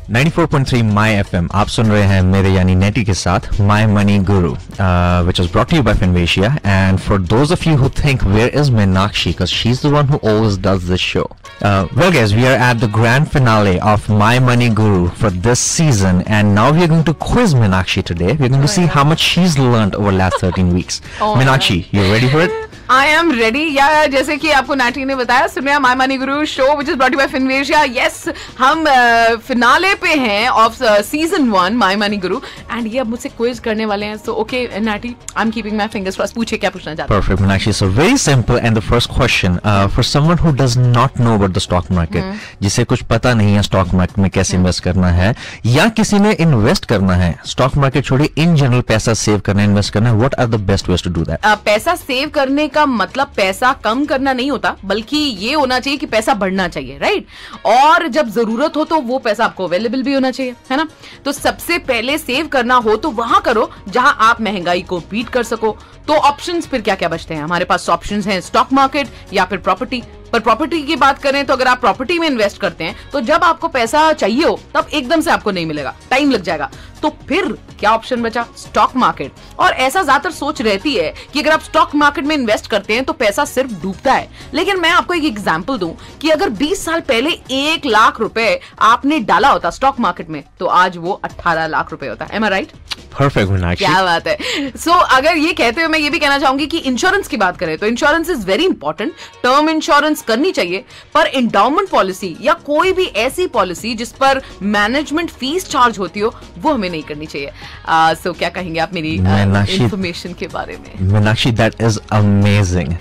94.3 माई FM आप सुन रहे हैं मेरे यानी नेटी के साथ my money guru which is brought to you by Finvasia, and for those of you who think where is Meenakshi because she's the one who always does this show. Well guys, we are at the grand finale of My Money Guru for this season, and now we are going to quiz Meenakshi today. We're going to see how much she's learned over the last 13 weeks. Meenakshi, you ready for it? I am ready. या जैसे कि आपको नाटी ने बताया, सुन रहे हैं my money guru show which is brought to you by Finvasia. Yes, हम फिनाले पे हैं of season 1 my money guru, and ये अब मुझसे क्विज करने वाले हैं. So okay, Nati, I'm keeping my fingers crossed. पूछिए क्या पूछना चाहते हैं. Perfect, Meenakshi. So very simple, and the first question for someone who does not know about the stock market, जिसे कुछ पता नहीं है स्टॉक मार्केट में कैसे इन्वेस्ट करना है, या किसी ने इन्वेस्ट करना है, स्टॉक मार्केट छोड़िए, इन जनरल पैसा सेव करना है, इन्वेस्ट करना है, what are the best ways to do that? पैसा सेव करने का मतलब पैसा कम करना नहीं होता, बल्कि ये होना चाहिए कि पैसा बढ़ना चाहिए, राइट? और जब जरूरत हो तो वो पैसा आपको अवेलेबल भी होना चाहिए, है ना? तो सबसे पहले सेव करना हो तो वहां करो जहां आप महंगाई को बीट कर सको. तो ऑप्शंस फिर क्या क्या बचते हैं हमारे पास? ऑप्शंस हैं स्टॉक मार्केट या फिर प्रॉपर्टी. पर प्रॉपर्टी की बात करें तो अगर आप प्रॉपर्टी में इन्वेस्ट करते हैं तो जब आपको पैसा चाहिए हो तब एकदम से आपको नहीं मिलेगा, टाइम लग जाएगा. तो फिर क्या ऑप्शन बचा? Stock market. और ऐसा ज्यादातर सोच रहती है कि अगर आप स्टॉक मार्केट में इन्वेस्ट करते हैं तो पैसा सिर्फ डूबता है. लेकिन मैं आपको एक एग्जांपल दूं कि अगर 20 साल पहले 1 लाख रुपए आपने डाला होता स्टॉक मार्केट में तो आज वो 18 लाख रुपए होता है. Am I right? Perfect Meenakshi, क्या बात है. सो अगर ये कहते हुए मैं ये भी कहना चाहूंगी कि इंश्योरेंस की बात करें तो insurance is very important. Term insurance करनी चाहिए, पर एंडाउमेंट पॉलिसी या कोई भी ऐसी पॉलिसी जिस पर मैनेजमेंट फीस चार्ज होती हो वो हमें नहीं करनी चाहिए. सो क्या कहेंगे आप मेरी इंफॉर्मेशन के बारे में? Meenakshi, that is amazing.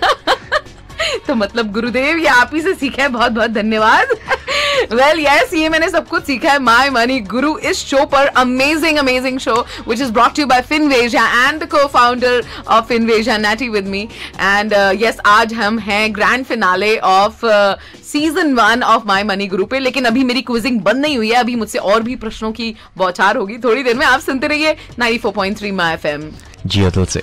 तो मतलब गुरुदेव ये आप ही से सीखा है, बहुत बहुत धन्यवाद. Well, yes, ये मैंने सब कुछ सीखा है माय मनी गुरु इस शो पर. Amazing show which is brought to you by Finvasia and the co-founder of Finvasia, Natty with me. And yes, आज हम हैं grand finale of season 1 of my money guru पे. लेकिन अभी मेरी क्विजिंग बंद नहीं हुई है, अभी मुझसे और भी प्रश्नों की बौछार होगी थोड़ी देर में. आप सुनते रहिए 94.3 माय एफएम. जी अतुल से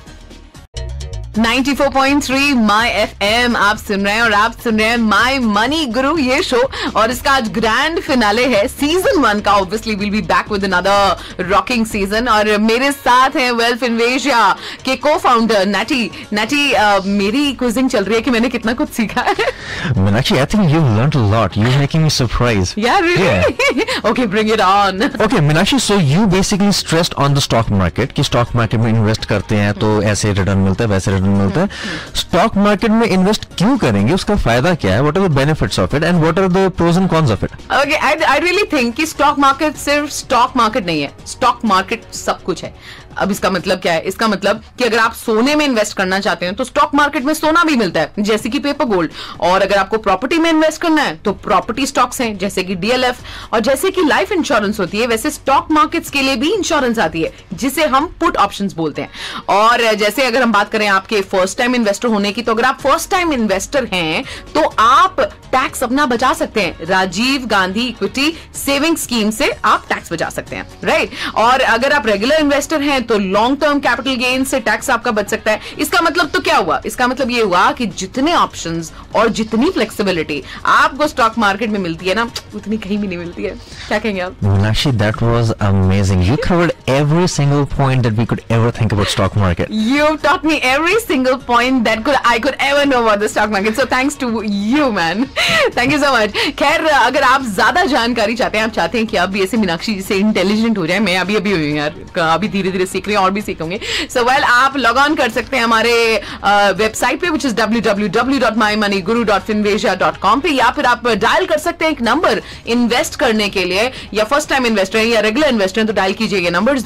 94.3 माय एफएम आप सुन रहे हैं, और आप सुन रहे हैं माय मनी गुरु ये शो. और इसका आज ग्रैंड फिनाले है सीजन 1 का. Obviously will be back with another rocking season. और मेरे साथ हैं वेल फिनवेशिया के को-फाउंडर नैटी. नैटी, मेरी क्विजिंग चल रही है कि मैंने कितना कुछ सीखा है. Meenakshi, I think you've learned a lot. You're making me surprised. Yeah, really? Yeah. Okay, bring it on. Okay, Meenakshi, so you basically stressed on the stock market कि स्टॉक मार्केट में इन्वेस्ट करते हैं तो ऐसे return मिलता है, वैसे मिलता है. स्टॉक मार्केट में इन्वेस्ट क्यों करेंगे, उसका फायदा क्या है, what are the benefits of it and what are the pros and cons of it? Okay, I really think कि स्टॉक मार्केट सिर्फ स्टॉक मार्केट नहीं है, स्टॉक मार्केट सब कुछ है. अब इसका मतलब क्या है? इसका मतलब कि अगर आप सोने में इन्वेस्ट करना चाहते हैं तो स्टॉक मार्केट में सोना भी मिलता है, जैसे कि पेपर गोल्ड. और अगर आपको प्रॉपर्टी में इन्वेस्ट करना है तो प्रॉपर्टी स्टॉक्स हैं, जैसे कि डीएलएफ. और जैसे कि लाइफ इंश्योरेंस होती है, वैसे स्टॉक मार्केट्स के लिए भी इंश्योरेंस आती है, जिसे हम पुट ऑप्शंस बोलते हैं. और जैसे अगर हम बात करें आपके फर्स्ट टाइम इन्वेस्टर होने की, तो अगर आप फर्स्ट टाइम इन्वेस्टर हैं तो आप टैक्स अपना बचा सकते हैं. Rajiv Gandhi equity saving scheme से आप टैक्स बचा सकते हैं, राइट? और अगर आप रेगुलर इन्वेस्टर हैं तो लॉन्ग टर्म कैपिटल गेन से टैक्स आपका बच सकता है. इसका मतलब तो क्या हुआ? इसका मतलब ये हुआ कि जितने ऑप्शंस और जितनी फ्लेक्सिबिलिटी आपको स्टॉक मार्केट में मिलती है ना, उतनी कहीं भी नहीं मिलती है. क्या कहेंगे आप? Meenakshi, that was amazing. You covered every single point that we could ever think about stock market. You've taught me every single point that I could ever know about the stock market. So thanks to you, man. Thank you so much. खैर, अगर आप ज्यादा जानकारी चाहते हैं, आप चाहते हैं कि आप भी ऐसे मीनाक्षी जैसे इंटेलिजेंट हो जाए, मैं अभी हुई हूँ यार, अभी धीरे धीरे सीख रही हूँ और भी सीखूंगी. So well, आप लॉग ऑन कर सकते हैं हमारे वेबसाइट पे which is www.mymoneyguru.finvasia.com पे, या फिर आप डायल कर सकते हैं एक नंबर इन्वेस्ट करने के लिए. या फर्स्ट टाइम इन्वेस्टर है या रेगुलर इन्वेस्टर है तो डायल कीजिए ये नंबर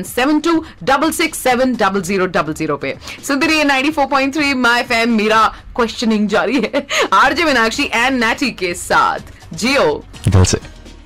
0172667000 पे. सुनते रहिए 94.3 माय एफएम. मेरा क्वेश्चनिंग जारी है आरजे मीनाक्षी एंड नैटी के साथ. जियो दिल से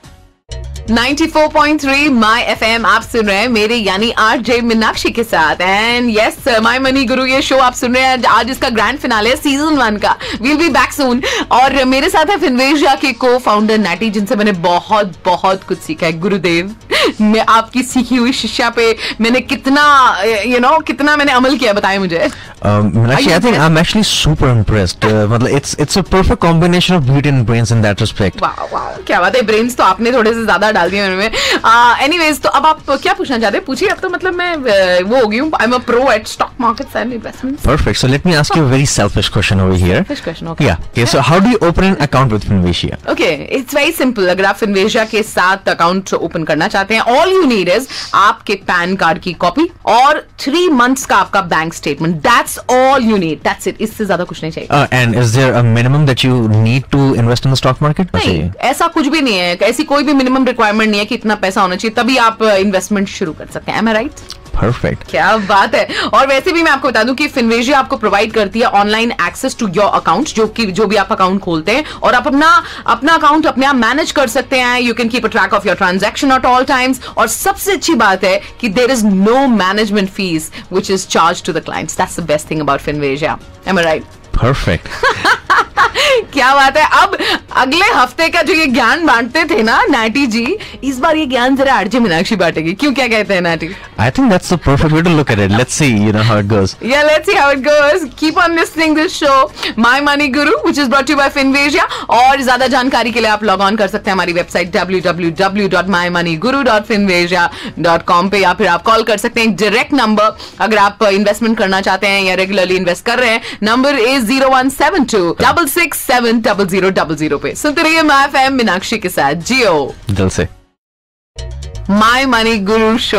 94.3 माय एफएम आप सुन रहे हैं मेरे यानी आरजे मीनाक्षी के साथ. एंड यस, माय मनी गुरु ये शो आप सुन रहे हैं. आज इसका ग्रैंड फिनाले है सीजन 1 का. Will be back soon. और मेरे साथ है फिनवेशिया के को-फाउंडर नैटी, जिनसे मैंने बहुत बहुत कुछ सीखा है. गुरुदेव मैं आपकी सीखी हुई शिक्षा पे मैंने कितना कितना मैंने अमल किया, बताएं मुझे. Actually, I think I'm actually super impressed. मतलब it's a perfect combination of beauty and brains in that respect. वाह, क्या बात है. ब्रेन्स तो आपने थोड़े से ज्यादा डाल दिए मेरे में. एनीवेज, तो अब आप क्या पूछना चाहते हैं? पूछिए. अब तो मतलब मैं वो हो गई हूँ. I am a pro at stock markets and investments. Perfect. So let me ask you a very selfish question over here. Selfish question, okay. Yeah. Okay. So how do you open an account with Finvesia? Okay, it's very simple. अगर आप Finvesia के साथ account open करना चाहते हैं, all you need is आपके PAN card copy कॉपी और 3 months का आपका bank statement. That's all you need. That's it. इससे ज्यादा कुछ नहीं चाहिए. And is there a minimum that you need to invest in the stock market? नहीं, ऐसा कुछ भी नहीं है. ऐसी कोई भी मिनिमम रिक्वायरमेंट नहीं है कि इतना पैसा होना चाहिए तभी आप इन्वेस्टमेंट शुरू कर सकते हैं. Am I right? Perfect. क्या बात है. और वैसे भी मैं आपको बता दूं कि Finvesia आपको प्रोवाइड करती है online access to your account. जो भी आप अकाउंट खोलते हैं और आप अपना अकाउंट अपने आप मैनेज कर सकते हैं. You can keep a track of your transaction at all times. और सबसे अच्छी बात है कि there is no management fees which is charge to the clients. That's the best thing about Finvesia. Am I right? Perfect. क्या बात है. अब अगले हफ्ते का जो ये ज्ञान बांटते थे ना नाटी जी, इस बार ये ज्ञान जरा आरजे मीनाक्षी बांटेगी. क्यों, क्या कहते हैं नाटी? I think that's the perfect way to look at it. Let's see, how it goes. Yeah, let's see how it goes. Keep on listening this show, My Money Guru, which is brought to you by Finvesia. और ज्यादा जानकारी के लिए आप log on कर सकते हैं हमारी वेबसाइट www.mymoneyguru.finvesia.com पे, या फिर आप कॉल कर सकते हैं डायरेक्ट नंबर अगर आप इन्वेस्टमेंट करना चाहते हैं या रेगुलरली इन्वेस्ट कर रहे हैं. नंबर इज 0172-667-0000 पे. सुनते रहिए माय एफएम मीनाक्षी के साथ. जियो दिल से. My money guru show.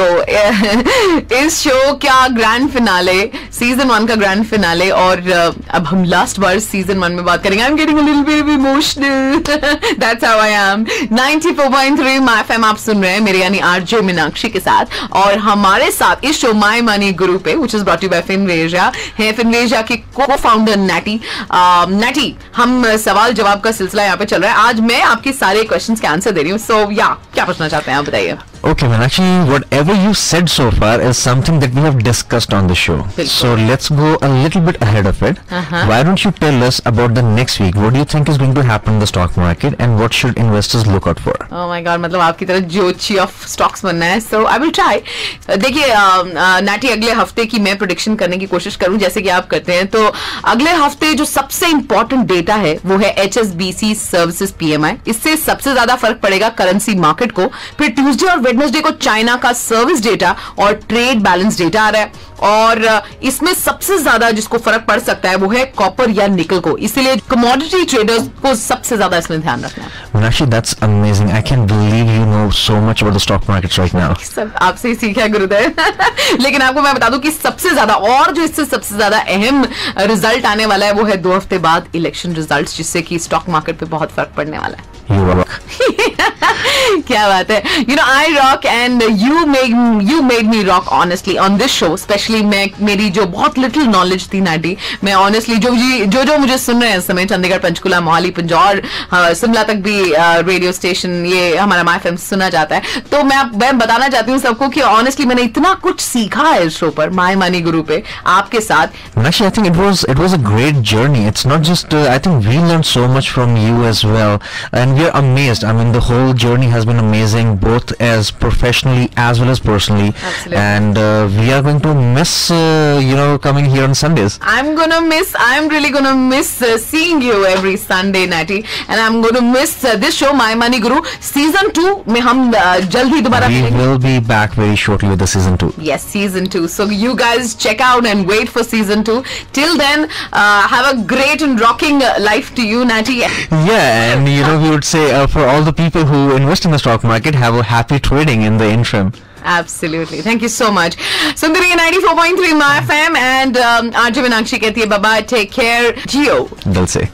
इस शो का ग्रैंड फिनाले, सीजन 1 का ग्रैंड फिनाले. और अब हम लास्ट बार सीजन 1 में बात करेंगे. I am getting a little bit emotional. That's how I am. 94.3 my FM आप सुन रहे हैं मेरे यानी आरजे मीनाक्षी के साथ. और हमारे साथ इस शो माय मनी गुरु पे, which is brought you by Finvesia, है Finvesia के को-फाउंडर नाटी. नाटी, हम सवाल जवाब का सिलसिला यहाँ पे चल रहा है. आज मैं आपके सारे क्वेश्चंस के आंसर दे रही हूँ. सो क्या पूछना चाहते हैं आप, बताइए. Okay, man. Actually, whatever you said so far is something that we have discussed on the show. So let's go a little bit ahead of it. Why don't you tell us about the next week? What do you think is going to happen in the stock market, and what should investors look out for? Oh my God, मतलब आपकी तरह जोची of stocks बनना है. So I will try. देखिए नाटी, अगले हफ्ते की मैं प्रेडिक्शन करने की कोशिश करूं जैसे कि आप करते हैं. तो अगले हफ्ते जो सबसे इंपॉर्टेंट डेटा है वो है HSBC सर्विसेज PMI. इससे सबसे ज्यादा फर्क पड़ेगा करेंसी मार्केट को. फिर ट्यूसडे और वेडनेसडे को चाइना का सर्विस डेटा और ट्रेड बैलेंस डेटा आ रहा है. और इसमें सबसे ज्यादा जिसको फर्क पड़ सकता है वो है कॉपर या निकल को. इसलिए कमोडिटी ट्रेडर्स को सबसे ज्यादा इसमें ध्यान रखना है. Actually, that's amazing. I can't believe you know so much about the stock markets right now. सब आपसे ही सीखा गुरुदेव. लेकिन आपको मैं बता दूं कि सबसे ज्यादा और जो इससे सबसे ज्यादा अहम रिजल्ट आने वाला है वो है 2 हफ्ते बाद इलेक्शन रिजल्ट्स, जिससे कि स्टॉक मार्केट पे बहुत फर्क पड़ने वाला है. You rock. क्या बात है. I rock and you made me rock honestly on this show. Especially मेरी जो बहुत लिटिल नॉलेज थी नाटी, मैं ऑनेस्टली जो मुझे सुन रहे हैं इस समय चंडीगढ़, पंचकुला, मोहाली, पंजौर, शिमला तक भी रेडियो स्टेशन ये हमारा माय एफएम सुना जाता है. तो मैं बताना चाहती हूँ सबको कि ऑनेस्टली मैंने इतना कुछ सीखा है इस शो पर, माय मनी गुरु पे आपके साथ. Actually, I think it was a great journey. It's not just I think we learned so much from you as well, and we are amazed. I mean, the whole journey has been amazing, both as professionally as well as personally. Absolutely. And we are going to miss coming here on Sundays. I'm really gonna miss seeing you every Sunday, Natty, and I'm gonna miss this show, My Money Guru. Season 2 में हम जल्द ही दोबारा we will be back very shortly with the season 2. Yes, season 2. So you guys check out and wait for season 2. Till then, have a great and rocking life to you, Natty. Yeah, and we would say for all the people who invest in the stock market, have a happy trading in the interim. Absolutely. Thank you so much. सुनते रहिए 94.3 My FM and RJ Meenakshi कहती है bye bye, take care, जियो दिल से.